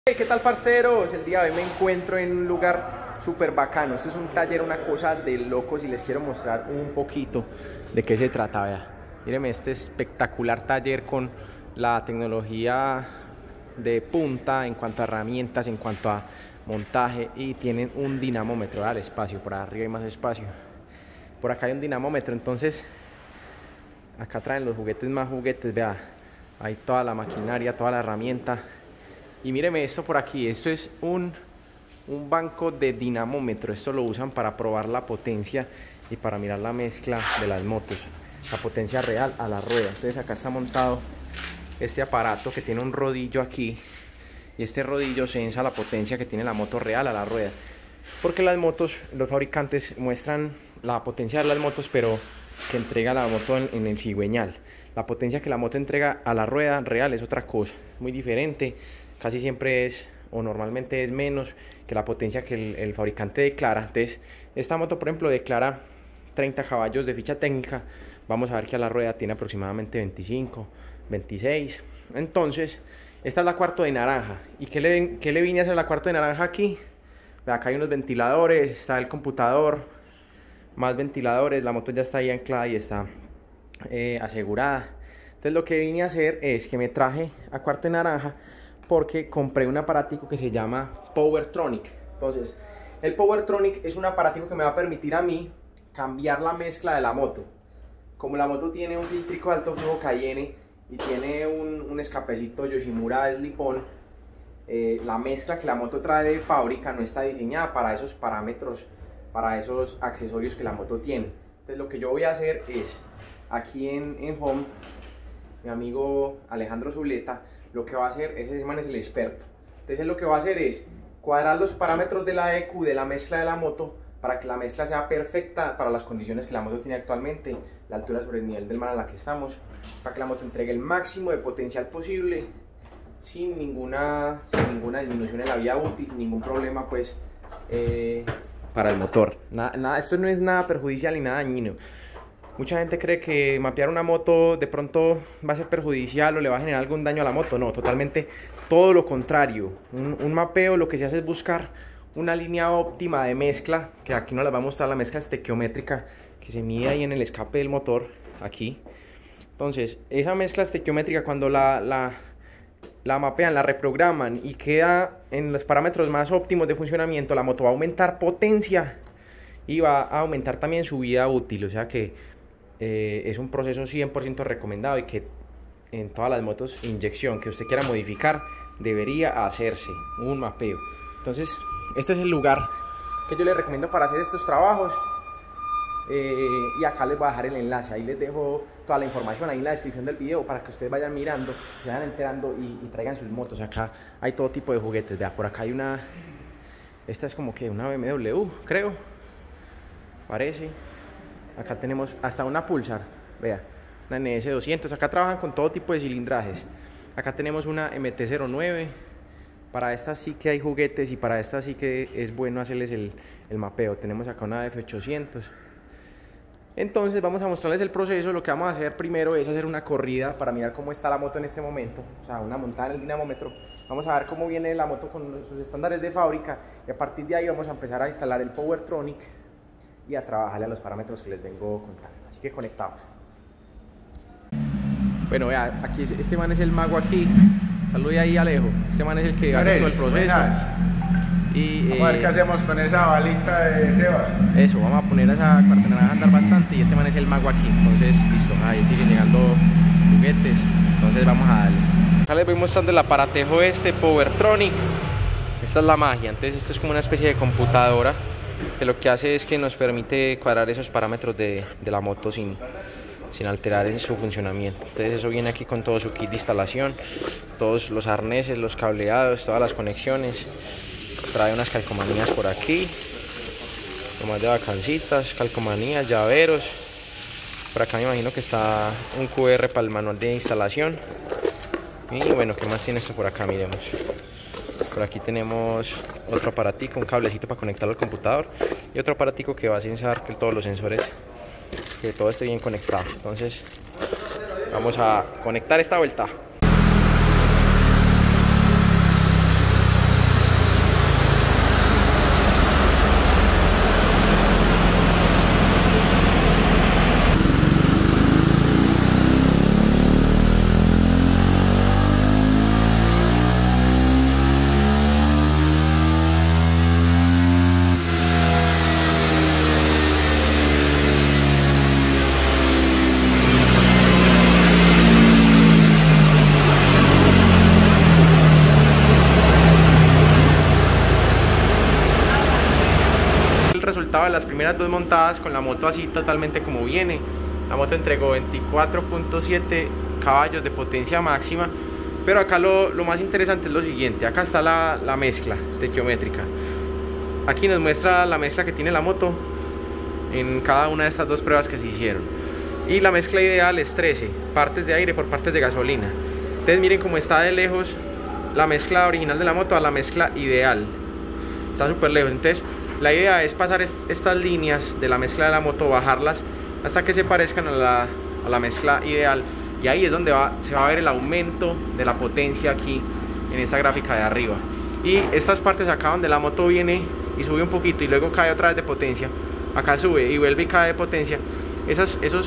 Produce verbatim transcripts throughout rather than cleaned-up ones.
Hey, ¿qué tal, parceros? El día de hoy me encuentro en un lugar súper bacano. Esto es un taller, una cosa de locos, y les quiero mostrar un poquito de qué se trata. Vea, mírenme este espectacular taller con la tecnología de punta en cuanto a herramientas, en cuanto a montaje, y tienen un dinamómetro al espacio. Por arriba hay más espacio, por acá hay un dinamómetro. Entonces acá traen los juguetes, más juguetes. Vea, hay toda la maquinaria, toda la herramienta. Y míreme esto por aquí, esto es un, un banco de dinamómetro. Esto lo usan para probar la potencia y para mirar la mezcla de las motos, la potencia real a la rueda. Entonces acá está montado este aparato que tiene un rodillo aquí, y este rodillo sensa la potencia que tiene la moto real a la rueda. Porque las motos, los fabricantes muestran la potencia de las motos, pero que entrega la moto en, en el cigüeñal. La potencia que la moto entrega a la rueda real es otra cosa, muy diferente. Casi siempre es, o normalmente es menos que la potencia que el, el fabricante declara. Entonces, esta moto, por ejemplo, declara treinta caballos de ficha técnica. Vamos a ver que a la rueda tiene aproximadamente veinticinco, veintiséis. Entonces, esta es la cuarto de naranja. ¿Y qué le, qué le vine a hacer a la cuarto de naranja aquí? Acá hay unos ventiladores, está el computador, más ventiladores. La moto ya está ahí anclada y está eh, asegurada. Entonces, lo que vine a hacer es que me traje a cuarto de naranja porque compré un aparatico que se llama Powertronic. Entonces, el Powertronic es un aparatico que me va a permitir a mí cambiar la mezcla de la moto. Como la moto tiene un filtrico de alto flujo Cayenne y tiene un, un escapecito Yoshimura slip-on, eh, la mezcla que la moto trae de fábrica no está diseñada para esos parámetros, para esos accesorios que la moto tiene. Entonces, lo que yo voy a hacer es, aquí en, en Home, mi amigo Alejandro Zuleta, lo que va a hacer, ese man es el experto. Entonces lo que va a hacer es cuadrar los parámetros de la E Q, de la mezcla de la moto, para que la mezcla sea perfecta para las condiciones que la moto tiene actualmente, la altura sobre el nivel del mar en la que estamos, para que la moto entregue el máximo de potencial posible, sin ninguna, sin ninguna disminución en la vida útil, sin ningún problema pues eh, para el motor. Nada, nada, esto no es nada perjudicial ni nada dañino. Mucha gente cree que mapear una moto de pronto va a ser perjudicial o le va a generar algún daño a la moto. No, totalmente todo lo contrario. Un, un mapeo lo que se hace es buscar una línea óptima de mezcla, que aquí nos la va a mostrar la mezcla estequiométrica que se mide ahí en el escape del motor, aquí. Entonces, esa mezcla estequiométrica, cuando la, la, la mapean, la reprograman y queda en los parámetros más óptimos de funcionamiento, la moto va a aumentar potencia y va a aumentar también su vida útil. O sea que Eh, es un proceso cien por ciento recomendado, y que en todas las motos inyección que usted quiera modificar debería hacerse un mapeo. Entonces, este es el lugar que yo les recomiendo para hacer estos trabajos, eh, y acá les voy a dejar el enlace. Ahí les dejo toda la información ahí en la descripción del video para que ustedes vayan mirando, se vayan enterando y, y traigan sus motos. Acá hay todo tipo de juguetes. Vea, por acá hay una, esta es como que una B M W, creo, parece. Acá tenemos hasta una Pulsar, vea, una N S doscientos. Acá trabajan con todo tipo de cilindrajes. Acá tenemos una M T cero nueve. Para estas sí que hay juguetes, y para estas sí que es bueno hacerles el, el mapeo. Tenemos acá una F ochocientos. Entonces vamos a mostrarles el proceso. Lo que vamos a hacer primero es hacer una corrida para mirar cómo está la moto en este momento. O sea, una montada en el dinamómetro. Vamos a ver cómo viene la moto con sus estándares de fábrica, y a partir de ahí vamos a empezar a instalar el Powertronic y a trabajarle a los parámetros que les vengo contando. Así que conectados. Bueno, vea, aquí es, este man es el mago aquí. Salude ahí, Alejo. Este man es el que hace todo el proceso. Y, vamos eh, a ver qué hacemos con esa balita de Seba. Eso, vamos a poner a esa cuarta naranja a andar bastante, y este man es el mago aquí. Entonces, listo, ahí siguen llegando juguetes. Entonces vamos a darle. Acá les voy mostrando el aparatejo este, Powertronic. Esta es la magia. Entonces esto es como una especie de computadora, que lo que hace es que nos permite cuadrar esos parámetros de, de la moto sin, sin alterar en su funcionamiento. Entonces eso viene aquí con todo su kit de instalación, todos los arneses, los cableados, todas las conexiones. Trae unas calcomanías por aquí, nomás de vacancitas, calcomanías, llaveros. Por acá me imagino que está un Q R para el manual de instalación. Y bueno, ¿qué más tiene esto por acá? Miremos. Por aquí tenemos otro aparatico, un cablecito para conectarlo al computador, y otro aparatico que va a censar que todos los sensores, que todo esté bien conectado. Entonces vamos a conectar esta vuelta. resultado de las primeras dos montadas con la moto así totalmente como viene. La moto entregó veinticuatro punto siete caballos de potencia máxima, pero acá lo, lo más interesante es lo siguiente. Acá está la, la mezcla estequiométrica. Aquí nos muestra la mezcla que tiene la moto en cada una de estas dos pruebas que se hicieron. Y la mezcla ideal es trece partes de aire por partes de gasolina. Entonces miren cómo está de lejos la mezcla original de la moto a la mezcla ideal. Está súper lejos. Entonces la idea es pasar est estas líneas de la mezcla de la moto, bajarlas hasta que se parezcan a la, a la mezcla ideal. Y ahí es donde va, se va a ver el aumento de la potencia aquí en esta gráfica de arriba. Y estas partes acá donde la moto viene y sube un poquito y luego cae otra vez de potencia, acá sube y vuelve y cae de potencia, esas esos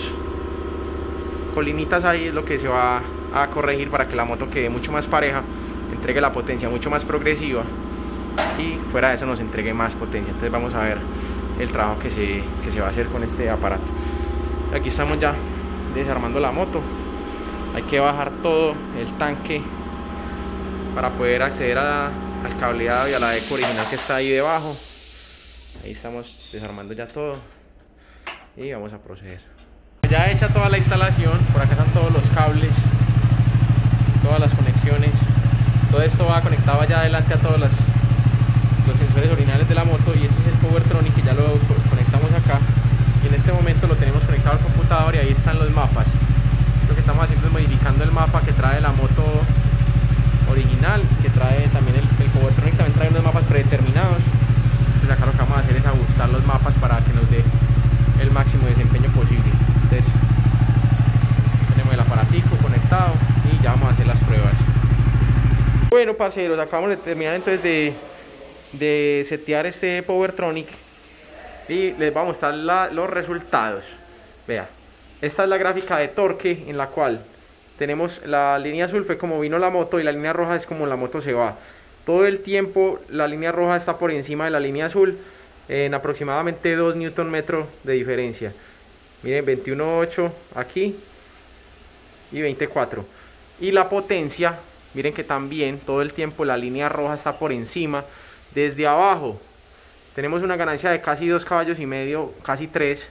colinitas ahí es lo que se va a corregir para que la moto quede mucho más pareja, entregue la potencia mucho más progresiva y fuera de eso nos entregue más potencia. Entonces vamos a ver el trabajo que se, que se va a hacer con este aparato. Aquí estamos ya desarmando la moto. Hay que bajar todo el tanque para poder acceder a, al cableado y a la eco original que está ahí debajo. Ahí estamos desarmando ya todo y vamos a proceder. Ya hecha toda la instalación, por acá están todos los cables, todas las conexiones. Todo esto va conectado allá adelante a todos los, los sensores originales de la moto, y este es el Powertronic que ya lo conectamos acá. Y en este momento lo tenemos conectado al computador y ahí están los mapas. Lo que estamos haciendo es modificando el mapa que trae la moto original, que trae también el, el Powertronic, también trae unos mapas predeterminados. Entonces acá lo que vamos a hacer es ajustar los mapas para que nos dé el máximo desempeño posible. Entonces tenemos el aparatico conectado y ya vamos a hacer las pruebas. Bueno, parceros, acabamos de terminar entonces de, de setear este Powertronic y les vamos a mostrar la, los resultados. Vea, esta es la gráfica de torque en la cual tenemos la línea azul fue como vino la moto y la línea roja es como la moto se va. Todo el tiempo la línea roja está por encima de la línea azul en aproximadamente dos newton metros de diferencia. Miren, veintiuno punto ocho aquí y veinticuatro. Y la potencia, miren que también todo el tiempo la línea roja está por encima. Desde abajo tenemos una ganancia de casi dos caballos y medio, casi tres,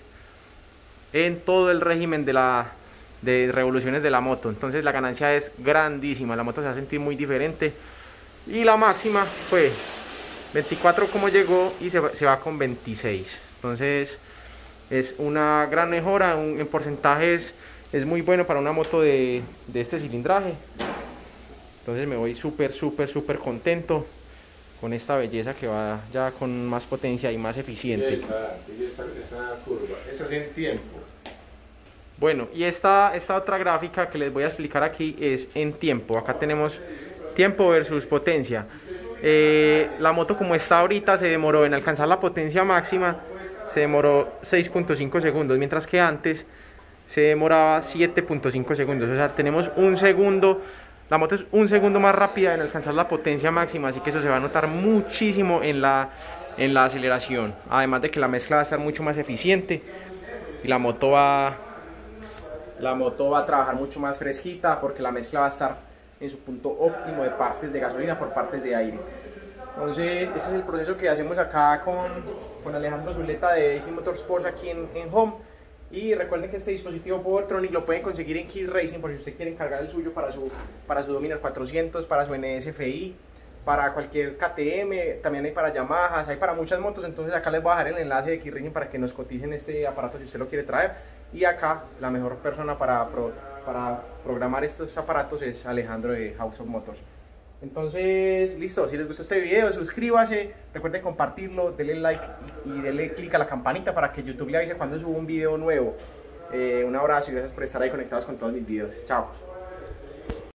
en todo el régimen de, la, de revoluciones de la moto. Entonces la ganancia es grandísima, la moto se va a sentir muy diferente. Y la máxima fue veinticuatro como llegó y se, se va con veintiséis. Entonces es una gran mejora, un, en porcentajes es muy bueno para una moto de, de este cilindraje. Entonces me voy súper súper súper contento con esta belleza que va ya con más potencia y más eficiente. Y esa, y esa, esa curva, esa es en tiempo. Bueno, y esta, esta otra gráfica que les voy a explicar aquí es en tiempo. Acá tenemos tiempo versus potencia. Eh, la moto como está ahorita se demoró en alcanzar la potencia máxima, se demoró seis punto cinco segundos, mientras que antes se demoraba siete punto cinco segundos. O sea, tenemos un segundo. La moto es un segundo más rápida en alcanzar la potencia máxima, así que eso se va a notar muchísimo en la, en la aceleración. Además de que la mezcla va a estar mucho más eficiente y la moto va, la moto va a trabajar mucho más fresquita porque la mezcla va a estar en su punto óptimo de partes de gasolina por partes de aire. Entonces ese es el proceso que hacemos acá con, con Alejandro Zuleta de A C Motorsports aquí en, en Home. Y recuerden que este dispositivo Powertronic lo pueden conseguir en Kid Racing por si usted quiere encargar el suyo para su, para su Dominar cuatrocientos, para su N S F I, para cualquier K T M, también hay para Yamaha, hay para muchas motos. Entonces acá les voy a dejar el enlace de Kid Racing para que nos coticen este aparato si usted lo quiere traer. Y acá la mejor persona para, pro, para programar estos aparatos es Alejandro de House of Motors. Entonces, listo, si les gustó este video, suscríbase, recuerden compartirlo, denle like y denle click a la campanita para que YouTube le avise cuando subo un video nuevo. Eh, un abrazo y gracias por estar ahí conectados con todos mis videos. Chao.